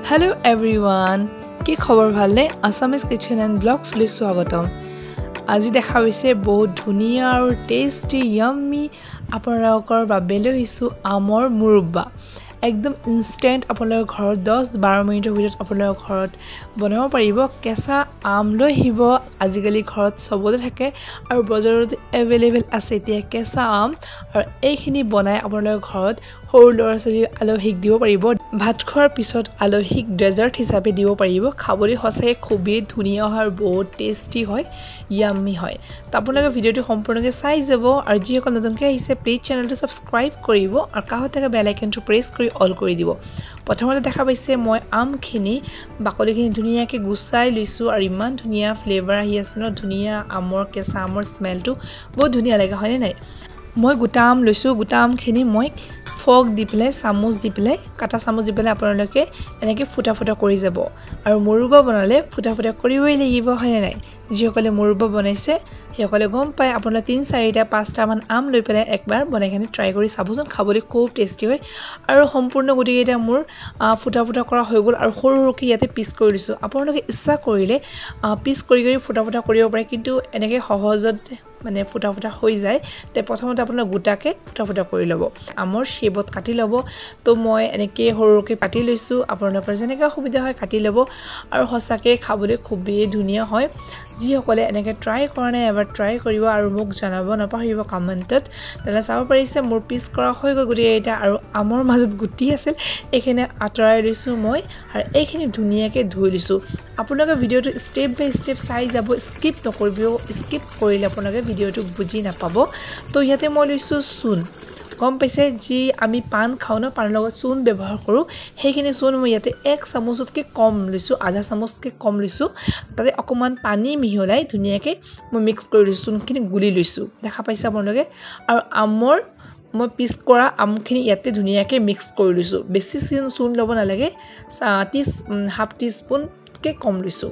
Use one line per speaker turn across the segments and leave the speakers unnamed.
Hello everyone, কি খবৰ ভালনে Assamese kitchen and vlogs লৈ স্বাগতম আজি দেখা হৈছে বহুত ধুনিয়া আৰু টেস্টি yummy আপোনালোকৰ বাবে লৈছো আমৰ মুৰব্বা একদম ইনস্ট্যান্ট আপোনালোকৰ ঘৰত 10-12 মিনিটৰ ভিতৰত আপোনালোকৰ ঘৰত বনাব পাৰিব কেঁচা আম লৈ আহিব আজিকালি ঘৰত সবতে থাকে আৰু বজাৰত এভেইলেবল আছে এতিয়া কেঁচা আম আৰু এইখিনি বনাই আপোনালোকৰ ঘৰত সৰু ল'ৰা-ছোৱালী আলহীক দিব পাৰিব ভাত খোৱাৰ পিছত আলহীক ডেজাৰ্ট হিচাপে দিব পাৰিব খাবলৈ হসাই খুবেই ধুনিয়া হয় আৰু বহুত টেস্টি হয় ইয়াম্মি হয় তো আপোনালোকে ভিডিওটো সম্পূৰ্ণকৈ চাই যাব আৰু যিসকল নতুনকৈ আহিছে প্লিজ চেনেলটো সাবস্ক্ৰাইব কৰিব আৰু কাষত থকা বেল আইকনটো প্ৰেছ কৰি অল কৰি দিব প্ৰথমতে দেখা পাইছে মই আমখিনি বাকলিখিনি ধুনিয়াকৈ গুছাই লৈছো আৰু ইমান ধুনিয়া ফ্লেভাৰ আহি আছে ন ধুনিয়া আমৰ কেঁচা আমৰ স্মেলটো বহুত ধুনিয়া লাগে হয়নে নাই মই গোটা আম লৈছো গোটা আমখিনি মই ফক দি পেলাই চামুচ দি পেলাই কাটা চামুচ দি পেলাই আপোনালোকে এনেকৈ ফুটা ফুটা কৰি যাব আৰু মুৰব্বা বনালে ফুটা ফুটা কৰিবই লাগিব হয়নে নাই যিসকলে মুৰব্বা বনাইছে সেইসকলে গম পায় আপোনালোকে 3-4টা 5টা মান আম লৈ পেলাই একবাৰ বনাইখানি ট্ৰাই কৰি চাবচোন খাবলৈ খুব টেস্টি হয় আৰু সম্পূৰ্ণ গুটিকেইটা মোৰ ফুটা ফুটা কৰা হৈ গ'ল আৰু সৰু সৰুকৈ ইয়াতে পিচ কৰি দিছো আপোনালোকে ইচ্ছা কৰিলে পিচ কৰি ফুটা ফুটা কৰিব পাৰে কিন্তু এনেকৈ সহজত মানে ফুটা ফুটা হৈ যায় তে প্ৰথমতে আপোনালোক গোটাকে ফুটা ফুটা কৰি ল'ব আমৰ শেপত কাটি ল'ব তো মই এনেকৈ সৰুকৈ কাটি লৈছো আপোনালোকৰ যেনেকৈ সুবিধা হয় কাটি ল'ব আৰু হসাকে খাবলৈ খুবেই ধুনিয়া হয় যিসকলে এনেকৈ ট্ৰাই কৰা নাই এবাৰ ট্ৰাই কৰিব আৰু মোক জনাব নাপাহৰিব কমেন্টত তেনে চাব পাৰিছে মোৰ পিচ কৰা হৈ গ'ল গুটি এটা আৰু আমৰ মাজত গুটি আছিল এইখিনি আঁতৰাই লৈছো মই আৰু এইখিনি ধুনিয়াকৈ ধুই লৈছো আপোনালোকে ভিডিওটো স্টেপ বাই স্টেপ চাই যাব স্কিপ নকৰিব স্কিপ কৰিলে আপোনালোকে ভিডিওটো বুজি নাপাব তো ইয়াতে মই লৈছো চূণ গম পাইছে যি আমি পান খাও ন পানৰ লগত চূণ ব্যৱহাৰ কৰো সেইখিনি চূণ মই ইয়াতে 1 চামুচতকৈ কম লৈছো আধা চামুচতকৈ কম লৈছো তাতে অকমান পানী মিহলাই ধুনিয়াকৈ মই মিক্স কৰি লৈছো চূণখিনি গুলি লৈছো দেখা পাইছে আপোনালোকে আৰু আমৰ মই পিচ কৰা আমখিনি ইয়াতে ধুনিয়াকৈ মিক্স কৰি লৈছো বেছি চূণ ল'ব নালাগে হাফ টিস্পুনতকৈ কম লৈছো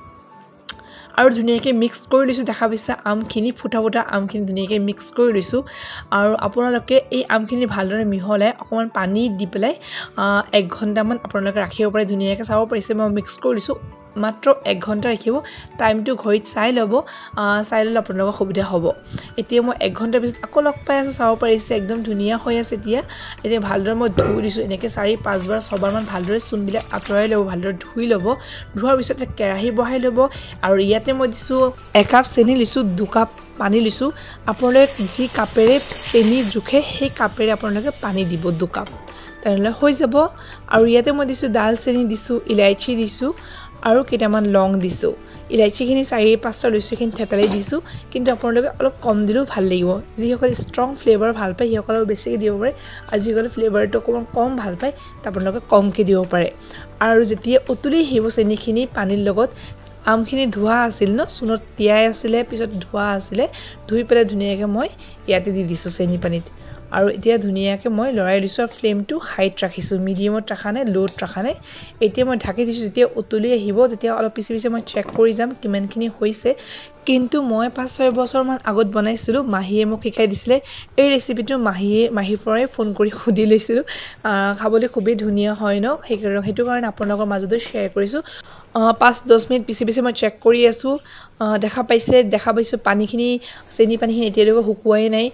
আৰু ধুনিয়াকৈ মিক্স কৰি লৈছো দেখা পাইছে আমখিনি ফুটা ফুটা আমখিনি ধুনিয়াকৈ মিক্স কৰি লৈছো আৰু আপোনালোকে এই আমখিনি ভালদৰে মিহলাই অকমান পানী দি পেলাই 1 ঘণ্টামান আপোনালোকে ৰাখিব পাৰে ধুনিয়াকৈ চাব পাৰিছে মই মিক্স কৰি লৈছো মাত্ৰ 1 ঘণ্টা ৰাখিব টাইমটো ঘড়ীত চাই ল'ব চাই ল'লে আপোনালোকৰ সুবিধা হ'ব এতিয়া মই 1 ঘণ্টাৰ পিছত আকৌ লগ পাই আছো চাব পাৰিছে একদম ধুনিয়া হৈ আছে এতিয়া ভালদৰে মই ধুই দিছো এনেকৈ 4-5 বাৰ 6 বাৰ মান ভালদৰে চূণবিলাক আঁতৰাই ল'ব ভালদৰে ধুই ল'ব ধোৱাৰ পিছত কেৰাহী বহাই ল'ব আৰু ইয়াতে মই দিছো 1 কাপ চেনি লৈছো 2 কাপ পানী লৈছো আপোনালোকে যি কাপেৰে চেনি জুখে সেই কাপেৰে আপোনালোকে পানী দিব 2 কাপ তেনেহ'লে হৈ যাব আৰু ইয়াতে মই দিছো দালচেনি দিছো ইলাইচি দিছো আৰু কেইটামান লং দিছো ইলাইচিখিনি 4-5টা লৈছো খিনি থেতালি দিছো কিন্তু আপোনালোকে অলপ কম দিলেও ভাল লাগিব যিসকল ষ্ট্ৰং ফ্লেভাৰ ভাল পায় সেইসকলে বেছিকৈ দিব পাৰে আৰু যিসকলে ফ্লেভাৰটো অকমান কম ভাল পায় আপোনালোকে কমকৈ দিব পাৰে আৰু যেতিয়া উতলি আহিব চেনিখিনি পানীৰ লগত আমখিনি ধোৱা আছিল ন চূণত তিয়াই আছিলে পিছত ধোৱা আছিলে ধুই পেলাই ধুনিয়াকৈ মই ইয়াতে দি দিছো চেনি পানীত আৰু এতিয়া ধুনিয়াকৈ মই লৰাই লৈছো ফ্লেমটো হাইত ৰাখিছো মিডিয়ামত ৰাখা নাই লোত ৰাখা নাই এতিয়া মই ঢাকি দিছো যেতিয়া উতলি আহিব তেতিয়া অলপ পিছে পিছে মই চেক কৰি যাম কিমানখিনি হৈছে কিন্তু মই 5-6 বছৰ মান আগত বনাইছিলো মাহীয়ে মোক শিকাই দিছিলে এই ৰেচিপিটো মাহীৰ পৰাই ফোন কৰি সুধি লৈছিলো খাবলৈ খুবেই ধুনিয়া হয় ন সেইটো কাৰণে আপোনালোকৰ মাজতে শ্বেয়াৰ কৰিছো 5-10 মিনিট পিছে পিছে মই চেক কৰি আছো দেখা পাইছো পানীখিনি চেনি পানীখিনি এতিয়ালৈকে শুকুৱাই নাই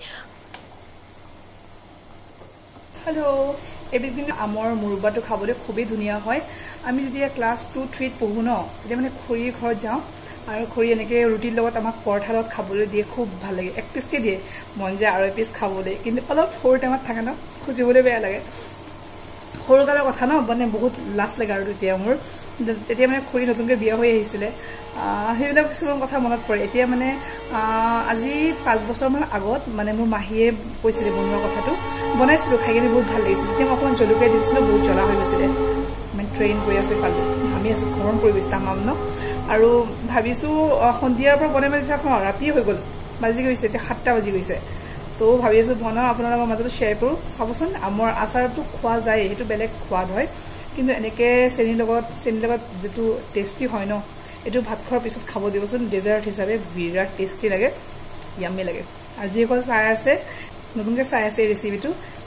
হেল্ল' এবিধ আমৰ মুৰব্বাটো খাবলৈ খুবেই ধুনিয়া হয় আমি যেতিয়া ক্লাছ 2-3 পঢ়ো ন তেতিয়া মানে খুৰীৰ ঘৰত যাওঁ আৰু খুৰী এনেকৈ ৰুটিৰ লগত আমাক পৰঠা লগত খাবলৈ দিয়ে খুব ভাল লাগে 1 পিচকৈ দিয়ে মন যায় আৰু 1 পিচ খাবলৈ কিন্তু অলপ সৰু টাইমত থাকে ন খুজিবলৈ বেয়া লাগে সৰুকালৰ কথা ন মানে বহুত লাজ লাগে আৰু তেতিয়া মানে খুৰী নতুনকৈ বিয়া হৈ আহিছিলে সেইবিলাক কিছুমান কথা মনত পৰে এতিয়া মানে আজি 5 বছৰমান আগত মানে মোৰ মাহীয়ে কৈছিলে বনোৱা কথাটো বনাইছিলো খাই কিনে বহুত ভাল লাগিছিল তেতিয়া মই অকণমান জলকীয়া দিছিলো বহুত জ্বলা হৈ গৈছিলে মানে ট্ৰেইন কৰি আছে পালো আমি আছো গৰম পৰি গৈছে তামাম ন আৰু ভাবিছো সন্ধিয়াৰ পৰা বনাই মেলি থাকোঁ ৰাতি হৈ গ'ল বাজি গৈছে এতিয়া 7টা বাজি গৈছে তো ভাবি আছো বনাওঁ আপোনালোকৰ মাজত শ্বেয়াৰ কৰোঁ চাবচোন আমৰ আচাৰটো খোৱা যায় সেইটো বেলেগ সোৱাদ হয় কিন্তু এনেকৈ চেনিৰ লগত যেটো টেষ্টি হয় ন এটো ভাত খোৱাৰ পিছত খাব দিবচোন ডেজাৰ্ট হিচাপে বিৰাট টেষ্টি লাগে ইয়াম্মি লাগে আৰু যিসকল চাই আছে নতুনকৈ চাই আছে এই ৰেচিপিটো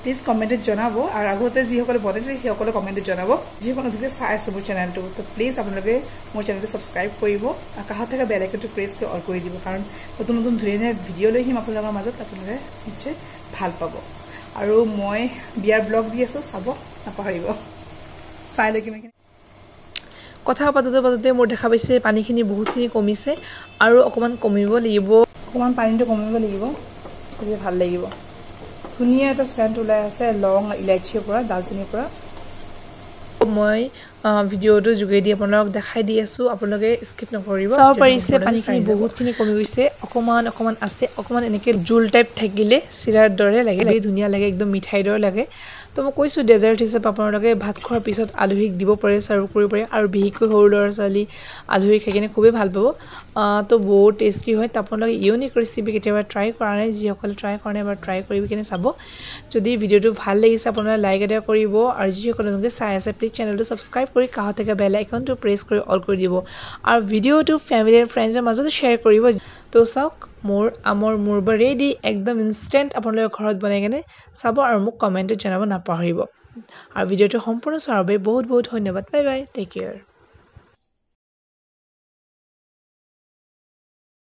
প্লিজ কমেণ্টত জনাব আৰু আগতে যিসকলে বনাইছে সেইসকলে কমেণ্টত জনাব যিসকলে নতুনকৈ চাই আছে মোৰ চেনেলটো তো প্লিজ আপোনালোকে মোৰ চেনেলটো ছাবস্ক্ৰাইব কৰিব আৰু কাষত থকা বেল আইকনটো প্ৰেছ কৰি অল কৰি দিব কাৰণ নতুন নতুন ধুনীয়া ভিডিঅ' লৈ আহিম আপোনালোকৰ মাজত আপোনালোকে নিশ্চয় ভাল পাব আৰু মই বিয়াৰ ব্লগ দি আছোঁ চাব নাপাহৰিব চাই লৈ কিমান কথা পাতোতে মোৰ দেখা পাইছে পানীখিনি বহুতখিনি কমিছে আৰু অকণমান কমিব লাগিব অকণমান পানীটো কমিব লাগিব তেতিয়া ভাল লাগিব ধুনীয়া এটা চেণ্ট ওলাই আছে লং ইলাইচিৰ পৰা দালচেনিৰ পৰা মই ভিডিঅ'টো যোগেদি আপোনালোকক দেখাই দি আছোঁ আপোনালোকে স্কিপ নকৰিব চাব পাৰিছে পানীখিনি বহুতখিনি কমি গৈছে অকণমান আছে অকণমান এনেকৈ জোল টাইপ থাকিলে চিৰাৰ দৰে লাগে ধুনীয়া লাগে একদম মিঠাইৰ দৰে লাগে তো মই কৈছোঁ ডেজাৰ্ট হিচাপে আপোনালোকে ভাত খোৱাৰ পিছত আলহীক দিব পাৰে ছাৰ্ভ কৰিব পাৰে আৰু বিশেষকৈ সৰু ল'ৰা ছোৱালী আলহী খাই কিনে খুবেই ভাল পাব তো বহুত টেষ্টি হয় তো আপোনালোকে ইউনিক ৰেচিপি কেতিয়াবা ট্ৰাই কৰা নাই যিসকলে ট্ৰাই কৰা নাই এবাৰ ট্ৰাই কৰি কিনে চাব যদি ভিডিঅ'টো ভাল লাগিছে আপোনালোকে লাইক এটা কৰিব আৰু যিসকলে নতুনকৈ চাই আছে প্লিজ চেনেলটো ছাবস্ক্ৰাইব কৰি কাষত থকা বেল আইকনটো প্ৰেছ কৰি অল কৰি দিব আৰু ভিডিঅ'টো ফেমিলি এণ্ড ফ্ৰেণ্ডছৰ মাজত শ্বেয়াৰ কৰিব তো চাওক মোৰ আমৰ মুৰব্বা ৰেডি একদম ইনষ্টেণ্ট আপোনালোকে ঘৰত বনাই কিনে চাব আৰু মোক কমেণ্টত জনাব নাপাহৰিব আৰু ভিডিঅ'টো সম্পূৰ্ণ চোৱাৰ বাবে বহুত বহুত ধন্যবাদ বাই বাই টেক কেয়াৰ